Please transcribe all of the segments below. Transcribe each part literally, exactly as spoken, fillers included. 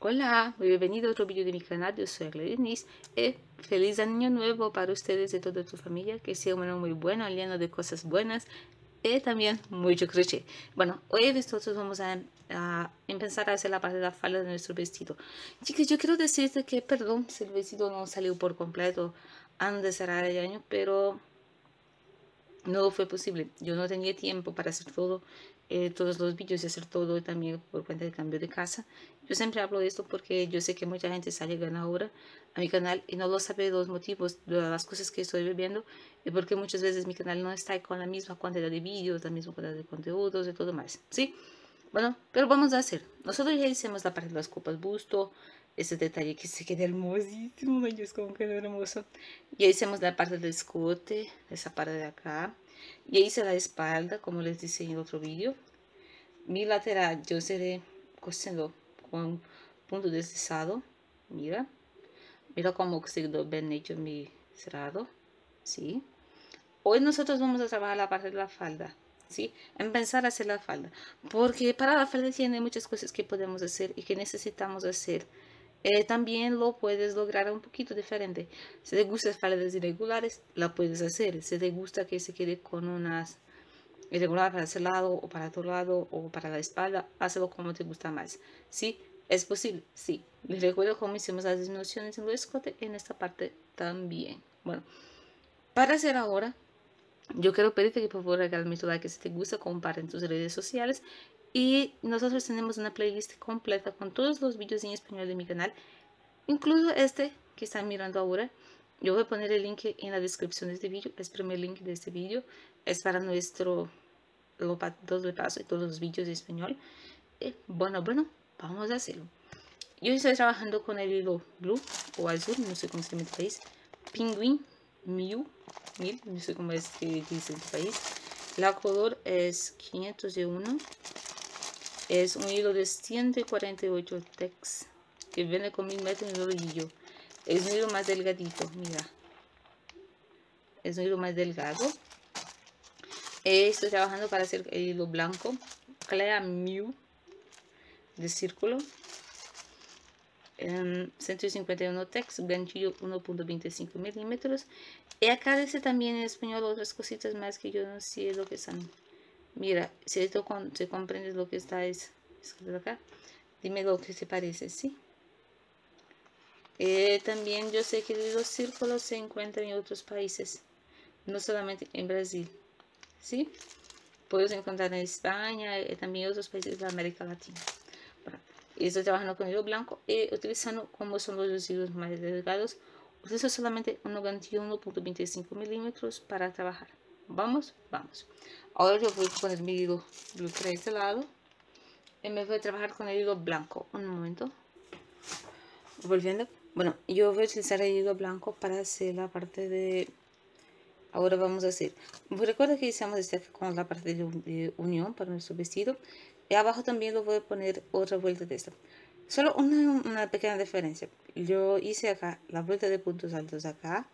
Hola, bienvenido a otro vídeo de mi canal. Yo soy Agla Denise y feliz año nuevo para ustedes y toda tu familia. Que sea un año muy bueno, lleno de cosas buenas y también mucho crochet. Bueno, hoy nosotros vamos a, a empezar a hacer la parte de la falda de nuestro vestido. Chicas, yo quiero decirte que perdón si el vestido no salió por completo antes de cerrar el año, pero no fue posible. Yo no tenía tiempo para hacer todo, eh, todos los vídeos y hacer todo también por cuenta del cambio de casa. Yo siempre hablo de esto porque yo sé que mucha gente está llegando ahora a mi canal y no lo sabe los motivos de las cosas que estoy viviendo y porque muchas veces mi canal no está con la misma cantidad de vídeos, la misma cantidad de contenidos y todo más, ¿sí? Bueno, pero vamos a hacer. Nosotros ya hicimos la parte de las copas busto, ese detalle que se queda hermosísimo, Dios, como quedó hermoso. Ya hicimos la parte del escote, esa parte de acá. Ya hice la espalda, como les dije en el otro vídeo. Mi lateral yo seré cosiendo con punto deslizado. Mira, mira cómo quedó bien hecho mi cerrado, ¿sí? Hoy nosotros vamos a trabajar la parte de la falda, ¿sí? Empezar a hacer la falda, porque para la falda tiene muchas cosas que podemos hacer y que necesitamos hacer. Eh, también lo puedes lograr un poquito diferente. Si te gustan faldas irregulares, la puedes hacer. Si te gusta que se quede con unas irregulares para ese lado o para otro lado o para la espalda, hazlo como te gusta más, ¿sí? ¿Es posible? Sí. Les recuerdo cómo hicimos las disminuciones en el escote en esta parte también. Bueno, para hacer ahora, yo quiero pedirte que por favor hagas mi like si te gusta, comparte en tus redes sociales. Y nosotros tenemos una playlist completa con todos los vídeos en español de mi canal, incluso este que están mirando ahora. Yo voy a poner el link en la descripción de este vídeo. Es el primer link de este vídeo. Es para nuestro doble paso y todos los vídeos de español. Y bueno, bueno, vamos a hacerlo. Yo estoy trabajando con el hilo blue o azul, no sé cómo se llama en tu país. Penguin Mew, mil, no sé cómo es que dice en tu país. La color es quinientos uno. Es un hilo de ciento cuarenta y ocho tex que viene con mil metros en el rodillo. Es un hilo más delgadito, mira. Es un hilo más delgado. Estoy trabajando para hacer el hilo blanco. Clea Mew de círculo. Um, ciento cincuenta y uno tex, ganchillo uno punto veinticinco milímetros. Y acá dice también en español otras cositas más que yo no sé lo que son. Mira, si esto con, si comprendes lo que está es, escrito acá, dime lo que te parece, ¿sí? Eh, también yo sé que los círculos se encuentran en otros países, no solamente en Brasil, ¿sí? Puedes encontrar en España y también en otros países de América Latina. Bueno, estoy trabajando con hilo blanco y utilizando como son los hilos más delgados. Utilizo solamente un ganchillo uno punto veinticinco milímetros para trabajar. Vamos, vamos. Ahora yo voy a poner mi hilo blue para este lado y me voy a trabajar con el hilo blanco. Un momento. Volviendo. Bueno, yo voy a utilizar el hilo blanco para hacer la parte de... Ahora vamos a hacer... Recuerda que hicimos este con la parte de unión para nuestro vestido. Y abajo también lo voy a poner otra vuelta de esta. Solo una, una pequeña diferencia. Yo hice acá la vuelta de puntos altos acá.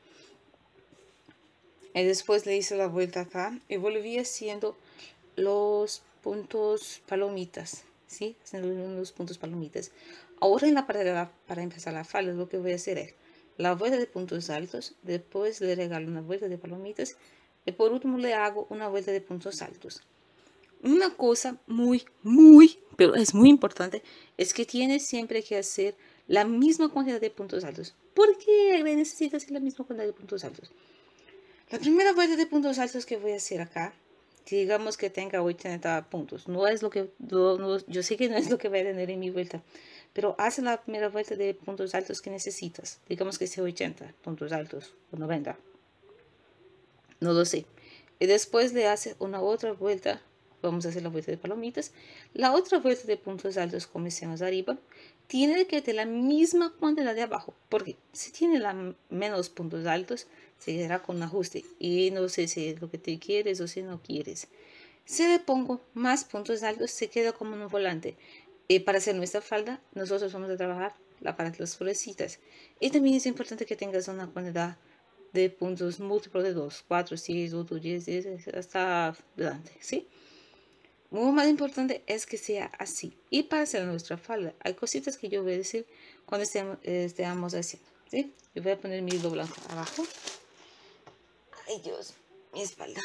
Y después le hice la vuelta acá. Y volví haciendo los puntos palomitas. ¿Sí? Haciendo los puntos palomitas. Ahora en la parte de la, para empezar la falda, lo que voy a hacer es la vuelta de puntos altos. Después le regalo una vuelta de palomitas. Y por último le hago una vuelta de puntos altos. Una cosa muy, muy, pero es muy importante, es que tienes siempre que hacer la misma cantidad de puntos altos. ¿Por qué necesitas hacer la misma cantidad de puntos altos? La primera vuelta de puntos altos que voy a hacer acá, digamos que tenga ochenta puntos. No es lo que, no, no, yo sé que no es lo que voy a tener en mi vuelta, pero haz la primera vuelta de puntos altos que necesitas. Digamos que sea ochenta puntos altos o noventa. No lo sé. Y después le haces una otra vuelta. Vamos a hacer la vuelta de palomitas. La otra vuelta de puntos altos, como hicimos arriba, tiene que tener la misma cantidad de abajo. Porque si tiene la menos puntos altos, se quedará con un ajuste. Y no sé si es lo que te quieres o si no quieres. Si le pongo más puntos altos, se queda como un volante. Y para hacer nuestra falda, nosotros vamos a trabajar la parte de las florecitas. Y también es importante que tengas una cantidad de puntos múltiplos de dos, cuatro, seis, ocho, diez, diez hasta adelante, ¿sí? Lo más importante es que sea así. Y para hacer nuestra falda, hay cositas que yo voy a decir cuando estemos, estemos haciendo, ¿sí? Yo voy a poner mi hilo blanco abajo. Ay, Dios, mi espalda.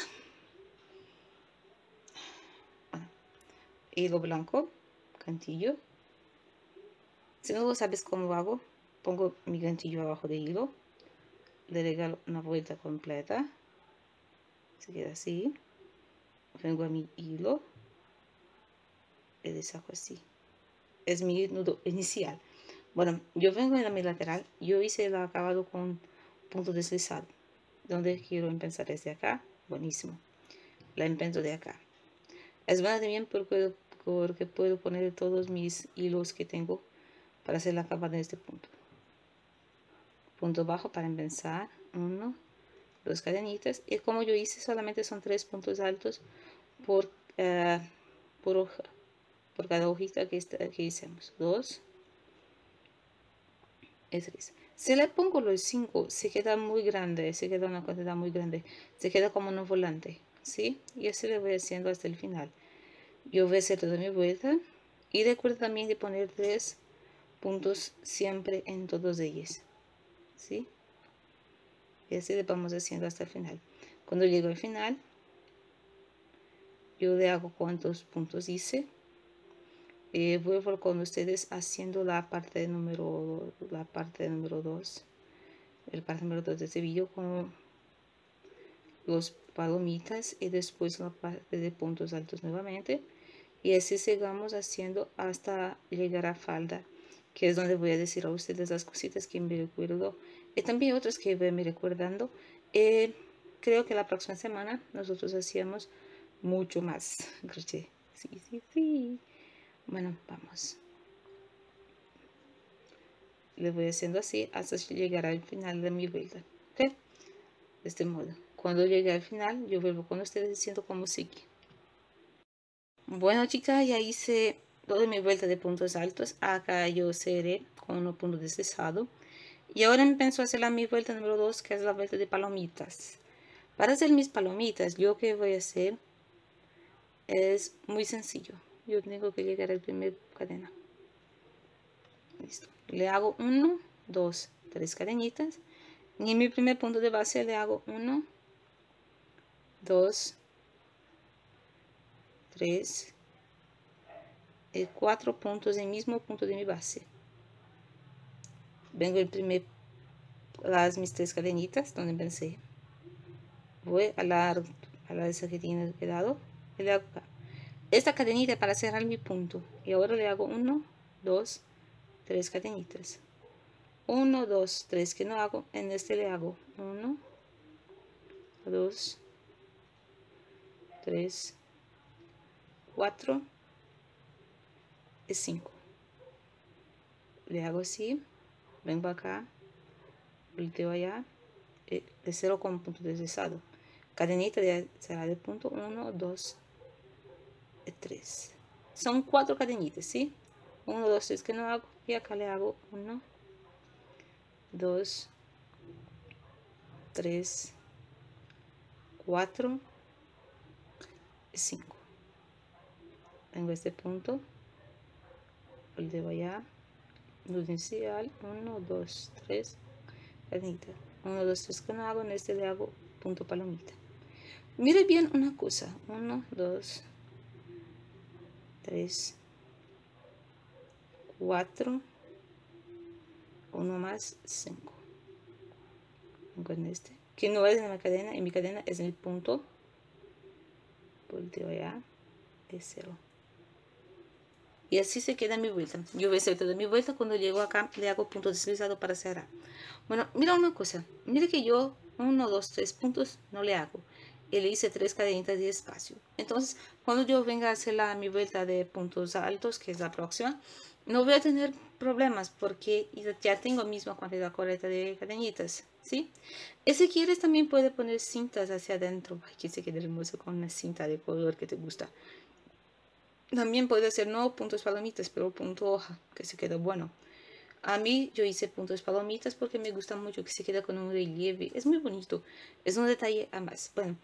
Bueno, hilo blanco, cantillo. Si no sabes cómo hago, pongo mi ganchillo abajo de hilo, le regalo una vuelta completa, se queda así, vengo a mi hilo, le saco así, es mi nudo inicial. Bueno, yo vengo en la mi lateral, yo hice el acabado con punto deslizado, donde quiero empezar desde acá, buenísimo, la empiezo de acá. Es buena también porque, porque puedo poner todos mis hilos que tengo para hacer la acabado en este punto. Punto bajo para empezar, uno, dos cadenitas, y como yo hice solamente son tres puntos altos por, uh, por hoja, por cada hojita que, está, que hicimos, dos y tres. Si le pongo los cinco, se queda muy grande, se queda una cantidad muy grande, se queda como un volante, ¿sí? Y así le voy haciendo hasta el final. Yo voy a hacer toda mi vuelta, y recuerda también de poner tres puntos siempre en todos ellos, ¿sí? Y así le vamos haciendo hasta el final. Cuando llego al final, yo le hago cuántos puntos hice. Eh, vuelvo con ustedes haciendo la parte número la parte número dos, el parte número dos de este vídeo con los palomitas y después la parte de puntos altos nuevamente, y así sigamos haciendo hasta llegar a falda, que es donde voy a decir a ustedes las cositas que me recuerdo y también otras que voy me recordando. Eh, creo que la próxima semana nosotros hacíamos mucho más crochet. Sí, sí, sí. Bueno, vamos. Le voy haciendo así hasta llegar al final de mi vuelta. ¿Ok? De este modo. Cuando llegue al final, yo vuelvo con ustedes diciendo cómo sigue. Bueno, chicas, ya hice toda mi vuelta de puntos altos. Acá yo cerré con unos puntos deslizados. Y ahora me pienso hacer la mi vuelta número dos, que es la vuelta de palomitas. Para hacer mis palomitas, yo que voy a hacer es muy sencillo. Yo tengo que llegar al primer cadena. Listo. Le hago uno, dos, tres cadenitas. Y en mi primer punto de base le hago uno, dos, tres, y cuatro puntos en el mismo punto de mi base. Vengo el primer, las mis tres cadenitas donde empecé. Voy a la, a la esa que tiene quedado. Y le hago acá. Esta cadenita para cerrar mi punto. Y ahora le hago uno, dos, tres cadenitas. uno, dos, tres que no hago. En este le hago uno, dos, tres, cuatro y cinco. Le hago así. Vengo acá. Volteo allá. Y le cierro con punto deslizado. Cadenita de cerrar el punto. uno, dos y tres. Son cuatro cadenitas, ¿sí? uno, dos, tres que no hago. Y acá le hago uno, dos, tres, cuatro y cinco. Tengo este punto, volteo allá, nudo inicial, uno, dos, tres, cadenita, uno, dos, tres que no hago. En este le hago punto palomita. Mire bien una cosa, uno, dos, tres, cuatro, uno más, cinco. Con este, que no es en la cadena, en mi cadena es el punto, volteo allá, es cero. Y así se queda mi vuelta. Yo voy a hacer toda mi vuelta. Cuando llego acá le hago punto deslizado para cerrar. Bueno, mira una cosa. Mira que yo uno, dos, tres puntos no le hago. Y le hice tres cadenitas de espacio. Entonces, cuando yo venga a hacer la, mi vuelta de puntos altos, que es la próxima, no voy a tener problemas porque ya tengo la misma cantidad correcta de cadenitas, ¿sí? Y si quieres también puedes poner cintas hacia adentro. Ay, que se quede hermoso con una cinta de color que te gusta. También puede ser no puntos palomitas, pero punto hoja, que se queda bueno. A mí yo hice puntos palomitas porque me gusta mucho que se queda con un relieve. Es muy bonito. Es un detalle a más. Bueno,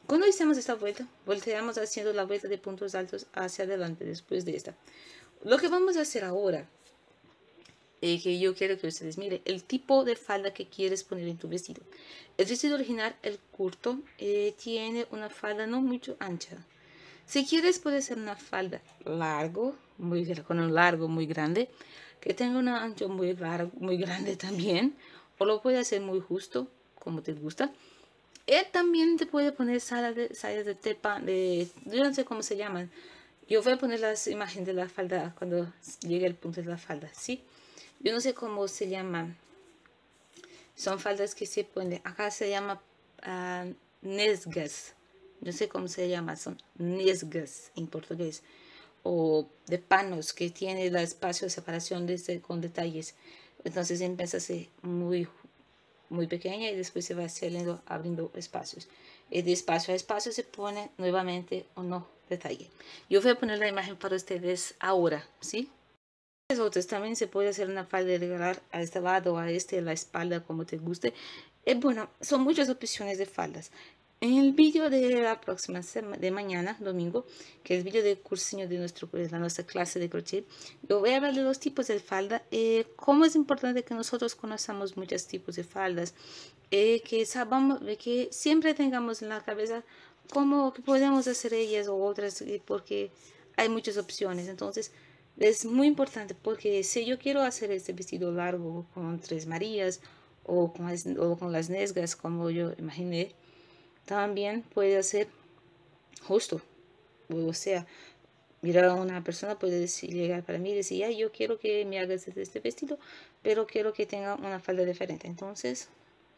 Cuando hicimos esta vuelta, volteamos haciendo la vuelta de puntos altos hacia adelante después de esta. Lo que vamos a hacer ahora, eh, que yo quiero que ustedes miren, el tipo de falda que quieres poner en tu vestido. El vestido original, el curto, eh, tiene una falda no mucho ancha. Si quieres, puede ser una falda largo, muy, con un largo muy grande, que tenga un ancho muy largo, muy grande también, o lo puede hacer muy justo, como te gusta. Él también te puede poner salas de, salas de tepa, de, yo no sé cómo se llaman. Yo voy a poner las imágenes de la falda cuando llegue el punto de la falda, ¿sí? Yo no sé cómo se llaman. Son faldas que se ponen, acá se llama uh, nesgas. No sé cómo se llama, son nesgas en portugués. O de panos que tiene el espacio de separación desde, con detalles. Entonces empieza a ser muy muy pequeña y después se va haciendo, abriendo espacios. Y de espacio a espacio se pone nuevamente un no detalle. Yo voy a poner la imagen para ustedes ahora, ¿sí? Las otras también se puede hacer una falda de regalar a este lado, a este, a la espalda, como te guste. Eh, bueno, son muchas opciones de faldas. En el vídeo de la próxima semana, de mañana, domingo, que es el vídeo de cursillo de, nuestro, de la nuestra clase de crochet, yo voy a hablar de los tipos de falda, eh, cómo es importante que nosotros conozcamos muchos tipos de faldas, eh, que sabamos, que siempre tengamos en la cabeza cómo que podemos hacer ellas o otras, eh, porque hay muchas opciones. Entonces, es muy importante porque si yo quiero hacer este vestido largo con tres Marías o con las, o con las nesgas, como yo imaginé, también puede hacer justo. O sea, mirar a una persona puede decir, llegar para mí y decir, ya, yo quiero que me hagas este vestido, pero quiero que tenga una falda diferente. Entonces,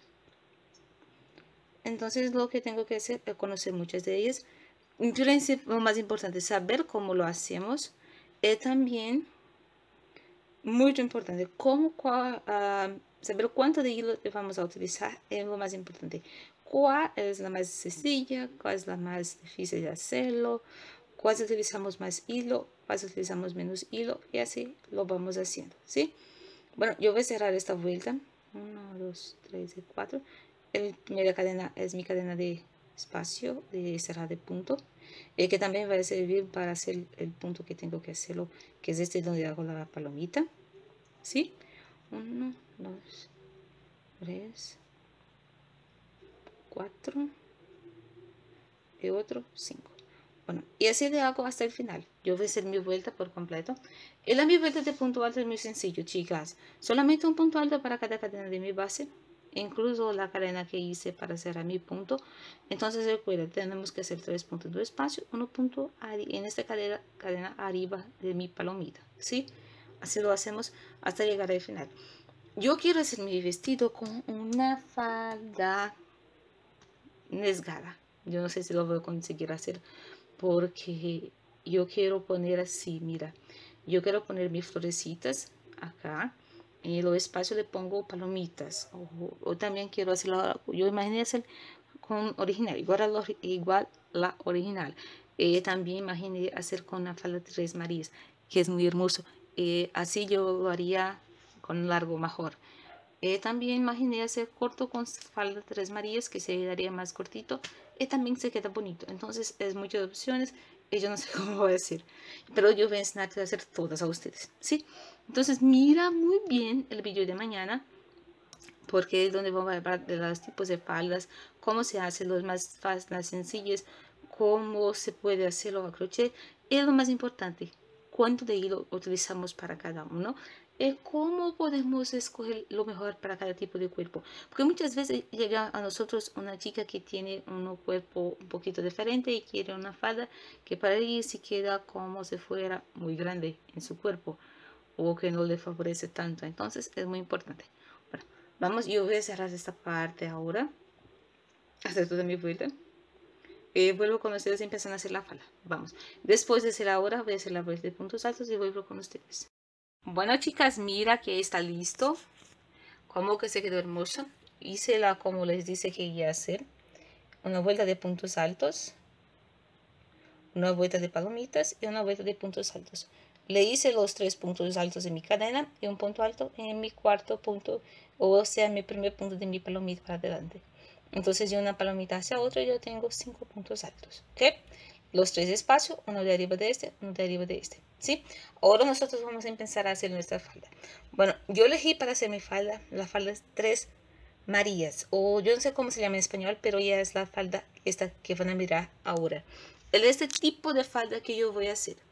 entonces lo que tengo que hacer es conocer muchas de ellas. Lo más importante es saber cómo lo hacemos. Y también, muy importante, cómo, cuál, uh, saber cuánto de hilo vamos a utilizar es lo más importante. Cuál es la más sencilla, cuál es la más difícil de hacerlo, cuál utilizamos más hilo, cuál utilizamos menos hilo, y así lo vamos haciendo, ¿sí? Bueno, yo voy a cerrar esta vuelta. uno, dos, tres, cuatro. La primera cadena es mi cadena de espacio, de cerrar de punto, eh, que también va a servir para hacer el punto que tengo que hacerlo, que es este donde hago la palomita, ¿sí? uno, dos, tres, cuatro y otro cinco. Bueno, y así le hago hasta el final. Yo voy a hacer mi vuelta por completo. Y la mi vuelta de punto alto es muy sencillo, chicas. Solamente un punto alto para cada cadena de mi base, incluso la cadena que hice para cerrar mi punto. Entonces recuerda, tenemos que hacer tres puntos de espacio, uno punto en esta cadena, cadena arriba de mi palomita, ¿sí? Así lo hacemos hasta llegar al final. Yo quiero hacer mi vestido con una falda nesgada. Yo no sé si lo voy a conseguir hacer porque yo quiero poner así, mira. Yo quiero poner mis florecitas acá. En los espacios le pongo palomitas. O, o también quiero hacerlo, yo imaginé hacer con original, igual a la, igual la original. Eh, también imaginé hacer con la falda de Tres Marías, que es muy hermoso. Eh, así yo lo haría con largo mejor. Eh, también imaginé hacer corto con falda de Tres Marías, que se quedaría más cortito y también se queda bonito. Entonces es muchas opciones y yo no sé cómo voy a decir, pero yo voy a enseñar a hacer todas a ustedes, ¿sí? Entonces mira muy bien el vídeo de mañana, porque es donde vamos a hablar de los tipos de faldas, cómo se hacen los más fáciles, las sencillas, cómo se puede hacerlo a crochet y lo más importante, cuánto de hilo utilizamos para cada uno, y cómo podemos escoger lo mejor para cada tipo de cuerpo. Porque muchas veces llega a nosotros una chica que tiene un cuerpo un poquito diferente y quiere una falda que para ella se queda como si fuera muy grande en su cuerpo o que no le favorece tanto. Entonces es muy importante. Bueno, vamos, yo voy a cerrar esta parte ahora, hacer toda mi vuelta. Eh, vuelvo con ustedes y empiezan a hacer la falda. Vamos, después de hacer ahora voy a hacer la vuelta de puntos altos y vuelvo con ustedes. Bueno, chicas, mira que está listo. Como que se quedó hermoso. Hice la como les dice que iba a hacer. Una vuelta de puntos altos, una vuelta de palomitas y una vuelta de puntos altos. Le hice los tres puntos altos de mi cadena y un punto alto en mi cuarto punto, o sea, mi primer punto de mi palomita para adelante. Entonces de una palomita hacia otra yo tengo cinco puntos altos, ¿ok? Los tres espacios, uno de arriba de este, uno de arriba de este, ¿sí? Ahora nosotros vamos a empezar a hacer nuestra falda. Bueno, yo elegí para hacer mi falda, la falda es Tres Marías, o yo no sé cómo se llama en español, pero ya es la falda esta que van a mirar ahora. Es este tipo de falda que yo voy a hacer.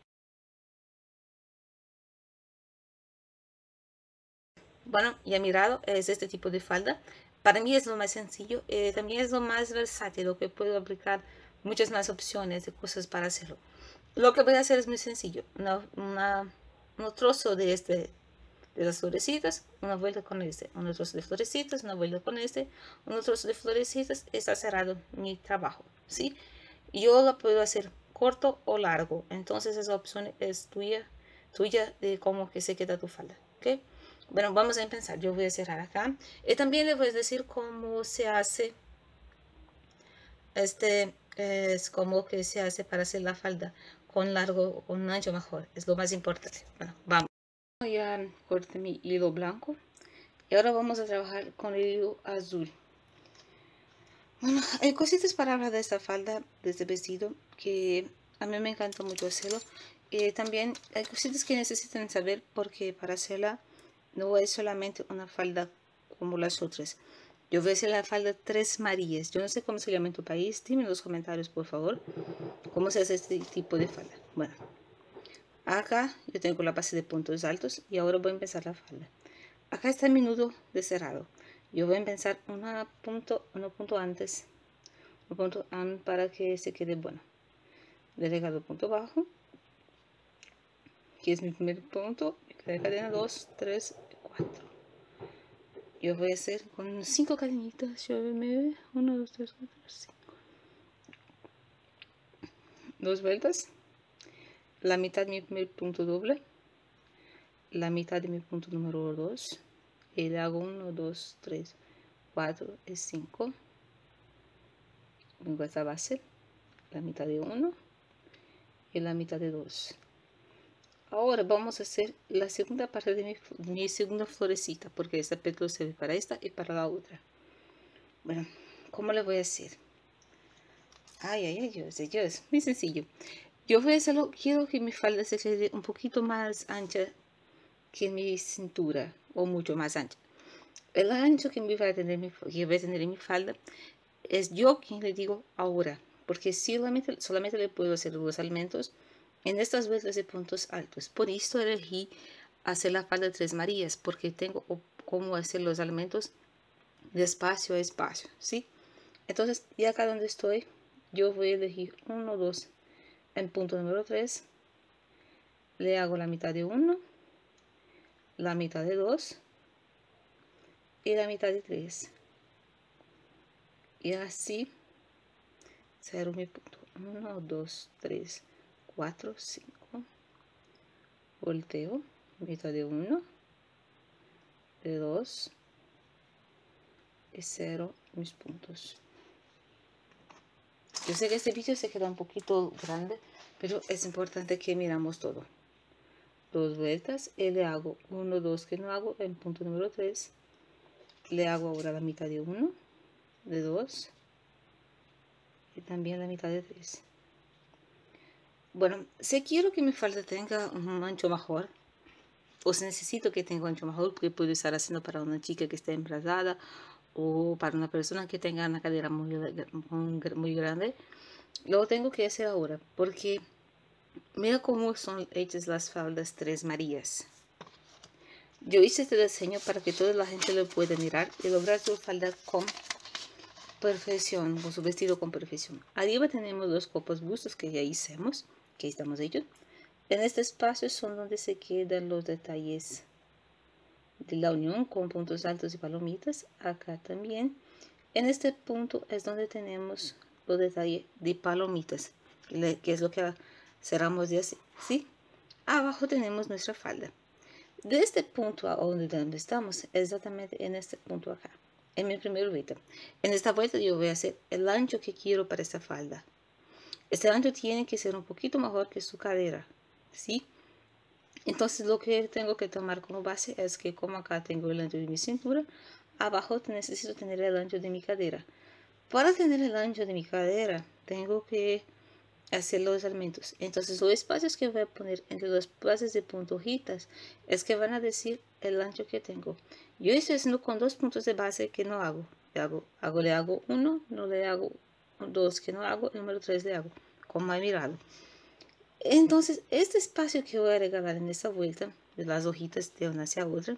Bueno, ya mirado, es este tipo de falda. Para mí es lo más sencillo, eh, también es lo más versátil, lo que puedo aplicar muchas más opciones de cosas para hacerlo. Lo que voy a hacer es muy sencillo, una, una, un trozo de este, de las florecitas, una vuelta con este, un trozo de florecitas, una vuelta con este, un trozo de florecitas, está cerrado mi trabajo, ¿sí? Yo lo puedo hacer corto o largo, entonces esa opción es tuya, tuya de cómo que se queda tu falda, ¿ok? Bueno, vamos a empezar. Yo voy a cerrar acá. Y también les voy a decir cómo se hace. Este es como que se hace para hacer la falda con largo o con ancho mejor. Es lo más importante. Bueno, vamos. Ya corté mi hilo blanco. Y ahora vamos a trabajar con el hilo azul. Bueno, hay cositas para hablar de esta falda, de este vestido, que a mí me encanta mucho hacerlo. Y también hay cositas que necesitan saber porque para hacerla no es solamente una falda como las otras. Yo voy a hacer la falda Tres Marías. Yo no sé cómo se llama en tu país. Dime en los comentarios, por favor, cómo se hace este tipo de falda. Bueno, acá yo tengo la base de puntos altos y ahora voy a empezar la falda. Acá está mi nudo de cerrado. Yo voy a empezar una punto, uno punto antes, un punto an para que se quede bueno. Delegado punto bajo, que es mi primer punto. De cadena dos, tres, cuatro. Yo voy a hacer con cinco cadenitas. Yo me uno, dos, tres, cuatro, cinco. Dos vueltas. La mitad de mi primer punto doble. La mitad de mi punto número dos. Y le hago uno, dos, tres, cuatro y cinco. Vengo a esta base. La mitad de uno. Y la mitad de dos. Ahora vamos a hacer la segunda parte de mi, mi segunda florecita, porque esta pétalo sirve para esta y para la otra. Bueno, ¿cómo le voy a hacer? Ay, ay, ay, Dios, Dios, muy sencillo. Yo voy a hacerlo, quiero que mi falda se quede un poquito más ancha que mi cintura, o mucho más ancha. El ancho que, me va a tener mi, que voy a tener en mi falda es yo quien le digo ahora, porque solamente, solamente le puedo hacer los aumentos en estas vueltas de puntos altos. Por esto elegí hacer la falda Tres Marías, porque tengo cómo hacer los aumentos de espacio a espacio, ¿sí? Entonces, ya acá donde estoy, yo voy a elegir uno, dos, en punto número tres, le hago la mitad de uno, la mitad de dos y la mitad de tres. Y así, cero mi punto. uno, dos, tres, cuatro, cinco. Volteo, mitad de uno, de dos y cero mis puntos. Yo sé que este vídeo se queda un poquito grande, pero es importante que miramos todo. Dos vueltas y le hago uno, dos que no hago en punto número tres. Le hago ahora la mitad de uno, de dos y también la mitad de tres. Bueno, si quiero que mi falda tenga un ancho mejor, o si necesito que tenga un ancho mejor, porque puedo estar haciendo para una chica que está embarazada o para una persona que tenga una cadera muy, muy, muy grande, lo tengo que hacer ahora, porque mira cómo son hechas las faldas Tres Marías. Yo hice este diseño para que toda la gente lo pueda mirar y lograr su falda con perfección, con su vestido con perfección. Arriba tenemos dos copos bustos que ya hicimos, que estamos hechos. En este espacio son donde se quedan los detalles de la unión con puntos altos y palomitas. Acá también. En este punto es donde tenemos los detalles de palomitas, que es lo que cerramos de así, ¿sí? Abajo tenemos nuestra falda. De este punto a donde estamos, exactamente en este punto acá, en mi primera vuelta. En esta vuelta yo voy a hacer el ancho que quiero para esta falda. Este ancho tiene que ser un poquito mejor que su cadera, ¿sí? Entonces lo que tengo que tomar como base es que como acá tengo el ancho de mi cintura, abajo necesito tener el ancho de mi cadera. Para tener el ancho de mi cadera, tengo que hacer los aumentos. Entonces los espacios que voy a poner entre las bases de punto hojitas es que van a decir el ancho que tengo. Yo estoy haciendo con dos puntos de base que no hago. Le hago, hago le hago uno, no le hago dos que no hago, el número tres le hago, como he mirado. Entonces este espacio que voy a regalar en esta vuelta, de las hojitas de una hacia otra,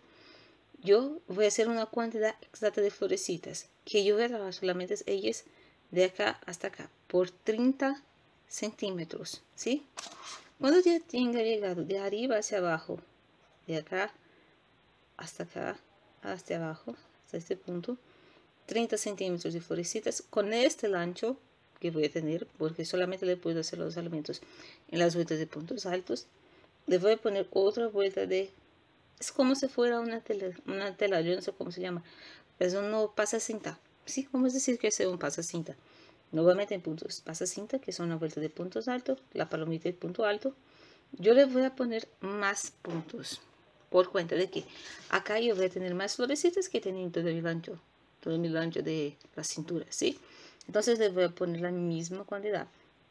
yo voy a hacer una cantidad exacta de florecitas, que yo voy a trabajar solamente ellas de acá hasta acá, por treinta centímetros, ¿sí? Cuando ya tenga llegado de arriba hacia abajo, de acá hasta acá, hasta abajo, hasta este punto, treinta centímetros de florecitas, con este ancho que voy a tener, porque solamente le puedo hacer los elementos en las vueltas de puntos altos, le voy a poner otra vuelta de... Es como si fuera una tela, una tela, yo no sé cómo se llama, pero no pasa cinta, ¿sí? Vamos a decir que es un pasa cinta. Nuevamente en puntos pasa cinta, que son una vuelta de puntos altos, la palomita de punto alto. Yo le voy a poner más puntos, por cuenta de que acá yo voy a tener más florecitas que teniendo todo el ancho, todo el ancho de la cintura, ¿sí? Entonces le voy a poner la misma cantidad.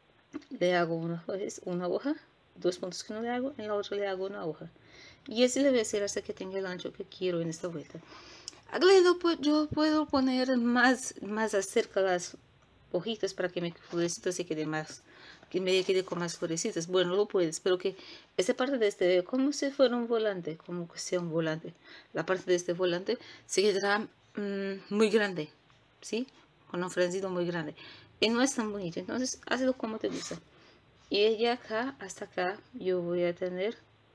Le hago una, una hoja, dos puntos que no le hago, en la otra le hago una hoja. Y así le voy a hacer hasta que tenga el ancho que quiero en esta vuelta. Luego yo puedo poner más, más acerca las hojitas para que mi florecita se quede más, que me quede con más florecitas. Bueno, lo puedes, pero que esta parte de este, como si fuera un volante, como que sea un volante. La parte de este volante se quedará mmm, muy grande, ¿sí? Con un frencido muy grande. Y no es tan bonito, entonces hazlo como te gusta. Y de acá hasta acá yo voy a tener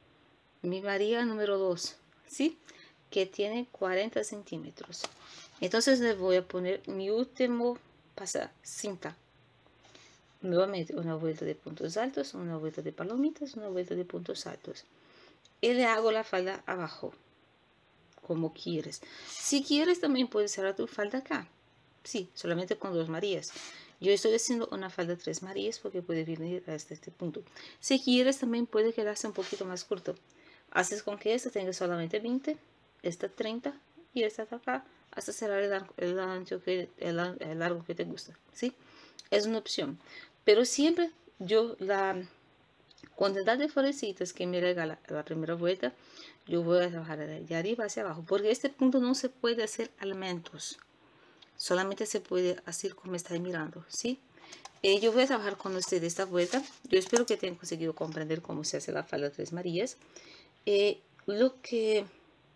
mi María número dos, ¿sí? Que tiene cuarenta centímetros. Entonces le voy a poner mi último pasa cinta. Nuevamente una vuelta de puntos altos, una vuelta de palomitas, una vuelta de puntos altos. Y le hago la falda abajo, como quieres. Si quieres también puedes cerrar tu falda acá. Sí, solamente con dos Marías. Yo estoy haciendo una falda tres Marías porque puede venir hasta este punto. Si quieres también puede quedarse un poquito más corto. Haces con que esta tenga solamente veinte, esta treinta y esta acá hasta cerrar el, el ancho que el, el largo que te gusta, ¿sí? Es una opción, pero siempre yo la cantidad de florecitas que me regala la primera vuelta, yo voy a trabajar de arriba hacia abajo, porque este punto no se puede hacer elementos, solamente se puede hacer como está mirando, ¿sí? Eh, yo voy a trabajar con ustedes esta vuelta. Yo espero que tengan conseguido comprender cómo se hace la falda Tres Marías. Eh, lo que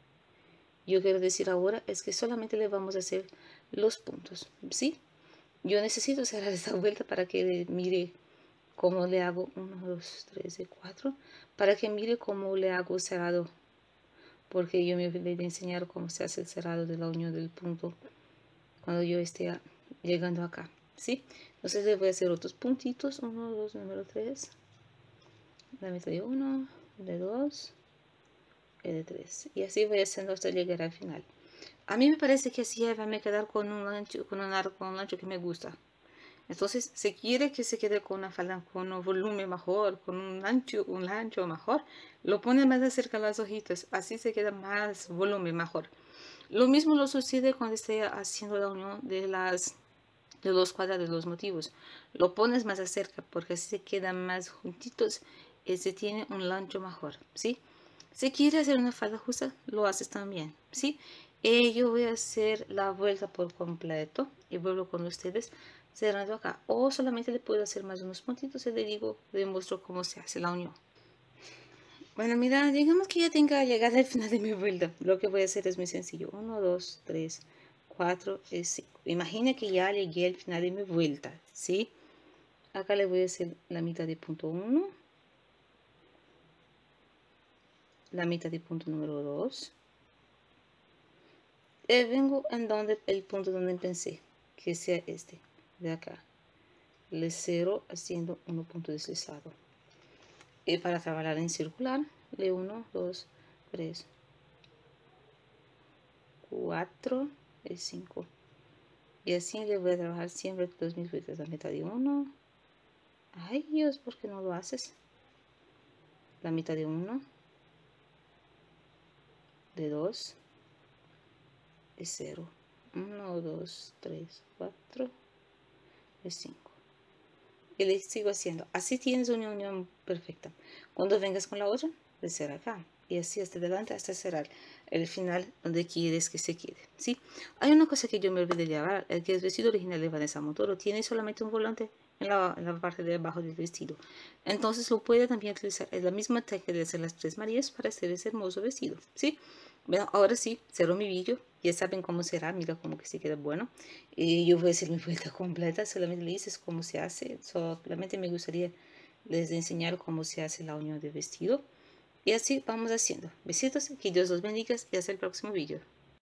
yo quiero decir ahora es que solamente le vamos a hacer los puntos, ¿sí? Yo necesito cerrar esta vuelta para que mire cómo le hago uno, dos, tres, cuatro, para que mire cómo le hago cerrado, porque yo me olvidé de enseñar cómo se hace el cerrado de la unión del punto cuando yo esté llegando acá, ¿sí? Entonces le voy a hacer otros puntitos, uno, dos, número tres, la mitad de uno, de dos, y de tres, y así voy haciendo hasta llegar al final. A mí me parece que así va a quedar con un ancho, con un arco, con un ancho que me gusta. Entonces, si quiere que se quede con una falda con un volumen mejor, con un ancho, un ancho mejor, lo pone más de cerca las hojitas, así se queda más volumen mejor. Lo mismo lo sucede cuando esté haciendo la unión de las de los cuadrados, de los motivos. Lo pones más cerca porque así se quedan más juntitos y se tiene un ancho mejor, ¿sí? Si quieres hacer una falda justa, lo haces también, ¿sí? Y yo voy a hacer la vuelta por completo y vuelvo con ustedes cerrando acá. O solamente le puedo hacer más unos puntitos y le digo, le muestro cómo se hace la unión. Bueno, mira, digamos que ya tenga llegado al final de mi vuelta. Lo que voy a hacer es muy sencillo. uno, dos, tres, cuatro y cinco. Imagina que ya llegué al final de mi vuelta, ¿sí? Acá le voy a hacer la mitad de punto uno. La mitad de punto número dos. Eh, vengo en donde el punto donde empecé, que sea este, de acá. Le cero haciendo uno punto deslizado. Y para trabajar en circular, le uno, dos, tres, cuatro y cinco. Y así le voy a trabajar siempre dos mil vueltas. La mitad de uno. Ay Dios, ¿por qué no lo haces? La mitad de uno. De dos. De cero. uno, dos, tres, cuatro de cinco. Y le sigo haciendo. Así tienes una unión perfecta. Cuando vengas con la otra, de cerrar acá. Y así hasta adelante hasta cerrar el final donde quieres que se quede, ¿sí? Hay una cosa que yo me olvidé de hablar, el que el vestido original de Vanessa Montoro tiene solamente un volante en la, en la parte de abajo del vestido. Entonces lo puede también utilizar en la misma técnica de hacer las tres Marías para hacer ese hermoso vestido, ¿sí? Bueno, ahora sí, cerro mi vídeo. Ya saben cómo será, mira cómo que se queda bueno. Y yo voy a hacer mi vuelta completa, solamente le dices cómo se hace. Solamente me gustaría les enseñar cómo se hace la unión de vestido. Y así vamos haciendo. Besitos, que Dios los bendiga y hasta el próximo vídeo.